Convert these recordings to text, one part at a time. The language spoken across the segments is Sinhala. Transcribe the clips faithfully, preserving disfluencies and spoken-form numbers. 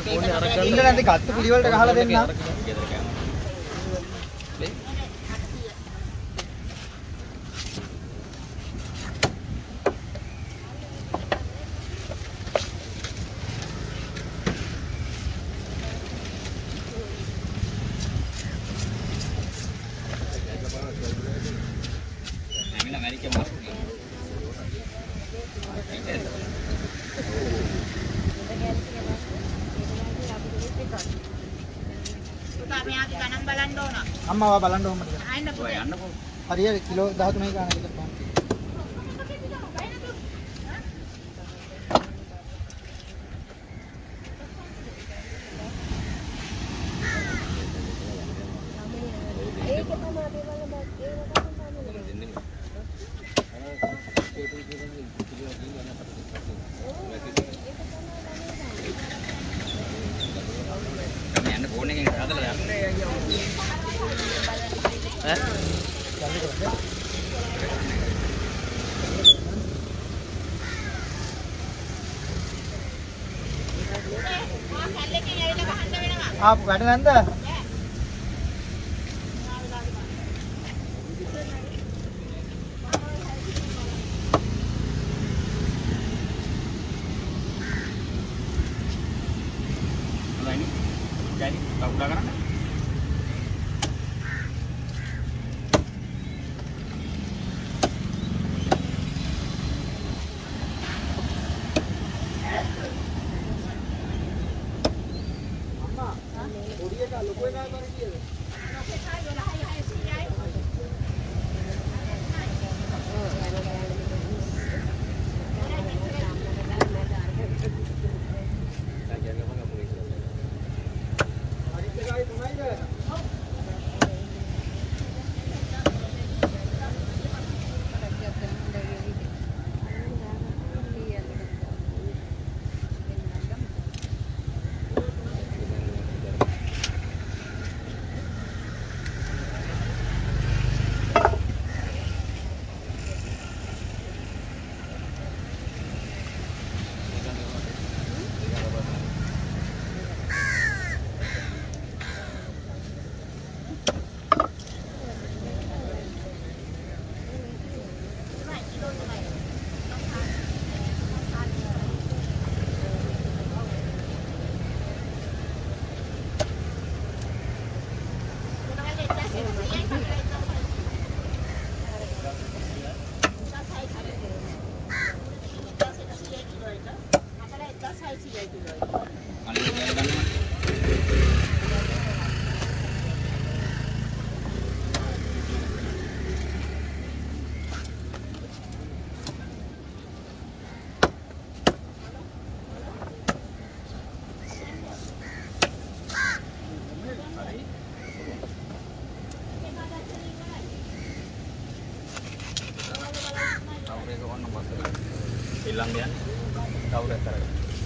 ඉන්න නැති ගත්ත පිළි වලට ගහලා දෙන්න. අම්මා වා බලන්න ඕමද? ආයෙත් ඔය යන්නකෝ. හරියට කිලෝ දහතුනයි ගානක් විතර පාන. ඒක තමයි දේවල් බක් ඒක යන්න ෆෝන් එකෙන් හදලා යන්නේ අයියා. ඈ? කල්ලි කරන්නේ? ආ කල්ලෙකින් ඇවිල්ලා ගහන්න වෙනවා. ආ වැඩ නැන්ද? jadi tak udah kan? Mama, oh dia kalau kue nggak tarik dia. hilang dia tahu dah cara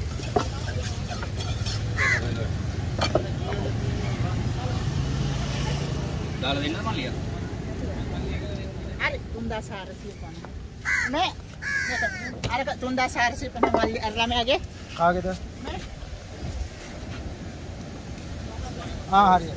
dalam ini mana lihat ada tunda sehari sih pan me ada tunda sehari sih pan mali arlame aja kah gitu ah hari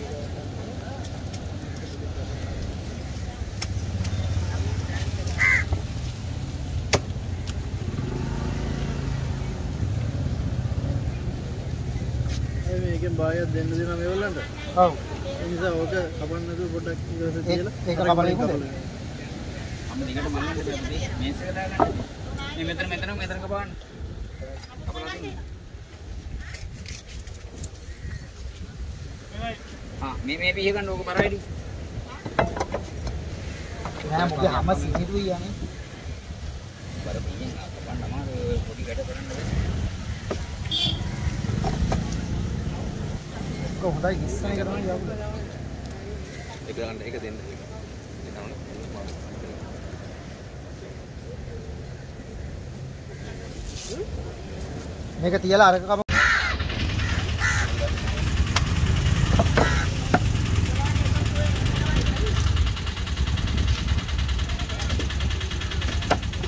මේකෙන් බායක් දෙන්න දෙනවා මේ වලන්ට. ඔව්. ඒ නිසා ඕක කපන්න නතුව පොඩ්ඩක් ඊට පස්සේ තියලා ඒක කපන්නේ කොහොමද? අම්ම දිගට මල්ලන්න බෑ. මේස් එක දාගන්න. මේ මෙතන මෙතන මෙතන කපන්න. කපලා දෙන්න. ආ මේ මේ පිහ ගන්න ඕක බරයිද? නෑ මොකද හැම සිහිදුයි යන්නේ. බර පිහෙන් කපන්න අමාරු පොඩි ගැට කරන්න බෑ. හොඳයි ඉස්සන එක තමයි යවුද ඒක ගන්න ඒක දෙන්න මේක තියලා අරක කම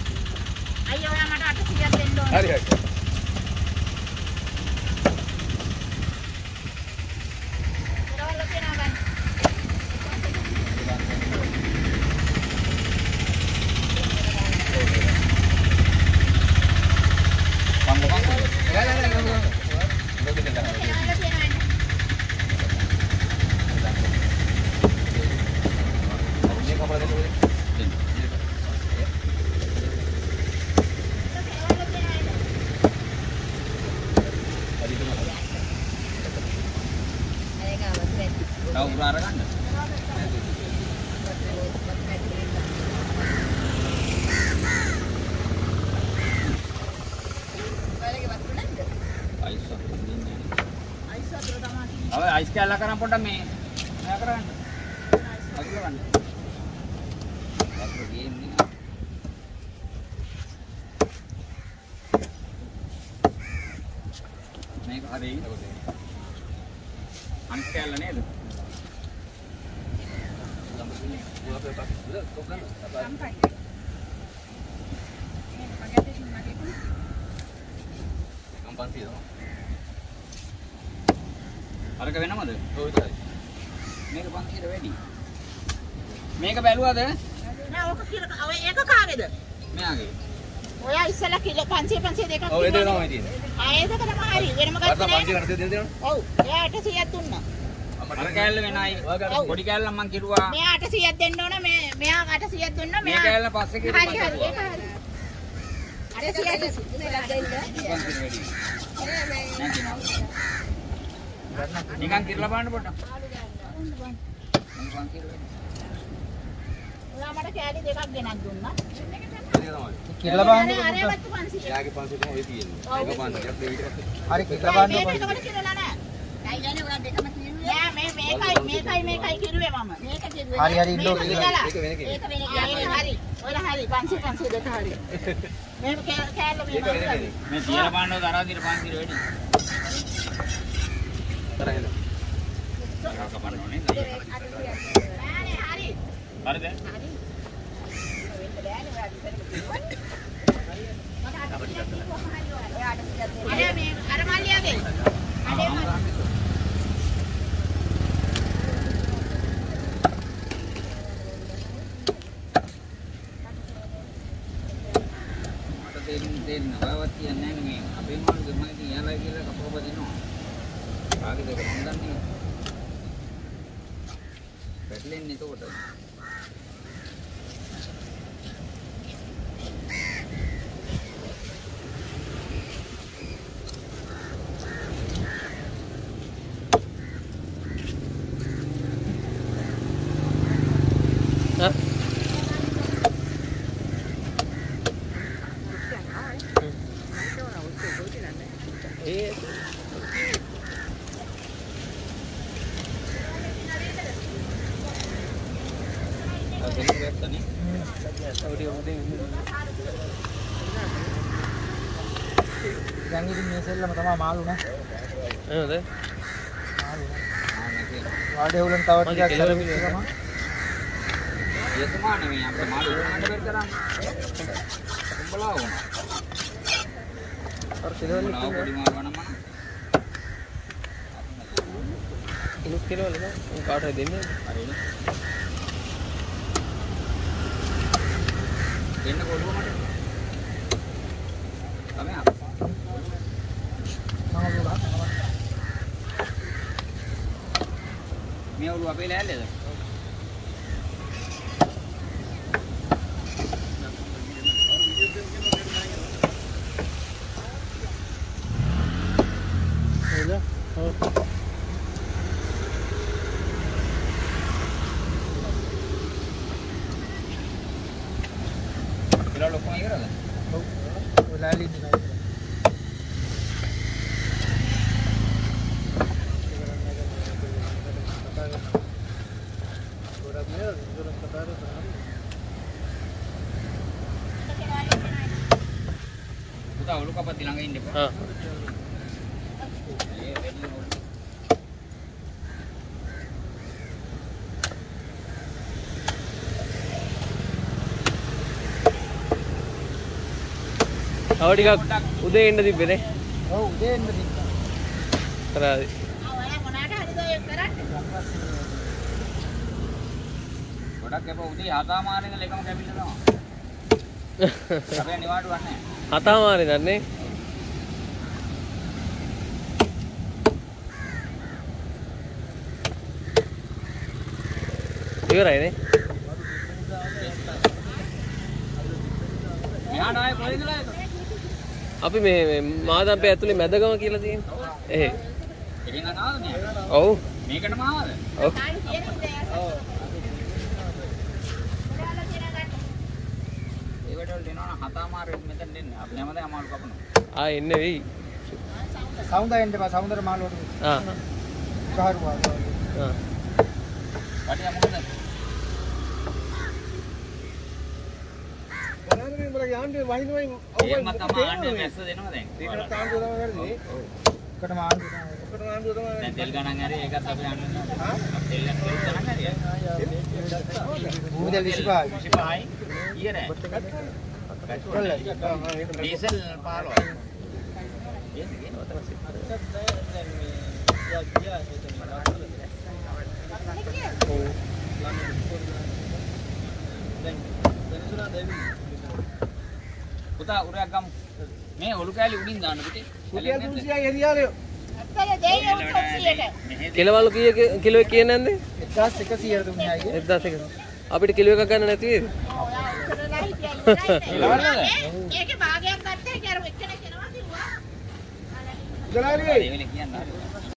අයියෝ ඔයා මට අටසියක් දෙන්න ඕන හරි හරි තව උරා අරගන්න. අයිස් වතුර දෙන්නේ. අයිස් වතුර තමයි. ඔව් අයිස් කැල්ල කරන් පොඩ්ඩක් මේ මෙයා කරගන්න. අගල ගන්න. වතුර ගේන්නේ. මේක හරි. අනිත් කැල්ල නේද? අරක වෙනවද? ඔව් ඉතින්. මේක පන්සියට වැඩි. මේක බැලුවද? නෑ ඕක කියලා ඔය ඒක කාගේද? මෙයාගේ. ඔයා ඉස්සලා කිලෝ පන්සිය පන්සිය දෙකක් ඔව් ඒක තමයි තියෙන්නේ. ආ ඒක තමයි හරි. වෙනම ගත්තා නෑ. පන්සිය ගන්න දෙන්න දෙන්න. ඔව්. එයා අටසියයක් දුන්නා. අර කැල්ල වෙනයි. පොඩි කැල්ල මං කිරුවා. මෙයා අටසියයක් දෙන්න ඕන. මේ මෙයා අටසියයක් දුන්නා. මේ කැල්ල පස්සේ කිරුවා. හරි හරි ඒක හරි. අටසියයක් දෙන්න. නිකන් කිරලා බලන්න පොඩ්ඩක්. ඔයා මට කෑලි දෙකක් ගෙනත් දුන්නා. කිරලා බලන්න අරවත් පන්සිය. යාගේ පන්සිය තමයි ඔය තියෙන්නේ. ඒක පන්සියක් දෙවිට පස්සේ. හරි කිරලා බලන්න මේක ඒකට කිරලා නෑ. ඇයි ගන්නේ ඔයා දෙකම කිරුවේ? නෑ මේ මේකයි මේකයි මේකයි කිරුවේ මම. මේක කිරුවේ. හරි හරි ඉන්නෝ ඒක වෙන කෙනෙක්. ඒක වෙන කෙනෙක්. හරි. ඔයාලා හරි පන්සිය පන්සිය දෙක හරි. මේ කෑල්ල මේ මම. මේ තියලා බලන්න තරහ දින පන්සිය වැඩි. තරහෙල. ඒක කපන්නෝනේ. නෑනේ හරි. හරිද? හරි. අර මේ අර මල්ලියාගේ. අනේ මල්ලියා. දෙන්න බවත් කියන්නේ නැහැ මේ අපේ මොනවද මම ඉතින් යාලා කියලා කපුව බදිනවා. ආගේ දෙක මම දන්නේ. පැටලෙන්නේ එතකොට. දැන් ඉතින් මේ සෙල්ලම තමයි මාළු නේ. එහෙමද? මාළු නේ. වාඩේ උලන් තව ටිකක් සරපිට තමයි. යසමාන මේ අපේ මාළු උනන්න බැරි තරම්. උඹලා වුණා. අර කෙලවල ඉන්න පොඩි මාළු වණම. ඉලුක් කෙලවල නේද? උන් කාටද දෙන්නේ? හරිනේ. දෙන්න කොළුව මට. තමයි අප. මේ ඔළුව අපේ ලෑල්ලේද? නේද? ඔව්. කියලා ලොකම ඉවරද? ඔව්. ඔය ලෑලි දිනයි. පුතා ඔලු කපද්දි ළඟ ඉන්න එපා. හා. ඒ වෙන්නේ ඔලු. තව ටිකක් උදේ එන්න තිබ්බේ ඔව් උදේ එන්න තිබ්බා. කරාදි. ඔයා මොනාට හරිද ඔය කරන්නේ? ගොඩක් එපා උදේ හතා මාරෙන් එකම කැපිල්ල තමයි. අපේ නිවාඩු වන්නේ. හතා මාරේ දන්නේ. ඉවරයිනේ. මෙහාට ආයේ කොහෙද ඉඳලා ඒක? අපි මේ මාදම්පේ ඇතුලේ මැදගම කියලා තියෙන්නේ. එහෙ. එකින් අනාවද මේ? ඔව්. මේකටම ආවද? ඔව්. කාලේ තියෙන ඉඳලා ඔව්. ඒකට වල දෙනවා නම් හතමාරු මෙතන දෙන්න. අපි හැමදාම අමාරු කපනවා. ආ එන්නේ වෙයි. සෞන්දර්යයෙන් දෙපා සෞන්දර්ය මාළුවට ආ. ගහරුවා. ආ. වටියා මොකද? ගණන් වල යන්නේ වහිනවයි එහෙම තමයි ආන්නේ මැස්ස දෙනවා දැන්. ඒකට තාන්දුව තමයි කරන්නේ. ඔක්කොටම ආන්දුව තමයි. ඔක්කොටම ආන්දුව තමයි. දැන් තෙල් ගණන් හරි ඒකත් අපි යන්නේ. හා? තෙල් තෙල් ගණන් හරි. මුදල් විසිපහයි. විසිපහයි. ඊයර. කොල්ලයි. ඩීසල් පහළොවයි. පුතා උරයක් ගමු. මේ ඔලු කෑලි උඩින් දාන්න පුතේ. කුටියල් තුන්සියයි එරියාලේ. අත්තල දෙයි උන්සියට. කෙලවලු කීය කිලෝ එක කියන්නේ නැන්ද? එක්දාස් එකසිය දුන්නේ අයියේ. එක්දාස් එක. අපිට කිලෝ එකක් ගන්න නැති වේද? ඒකේ භාගයක් ගත්තා ඒක අර එක්කෙනෙක් එනවා කිව්වා. ගලාලේ. ඒකනේ කියන්නේ.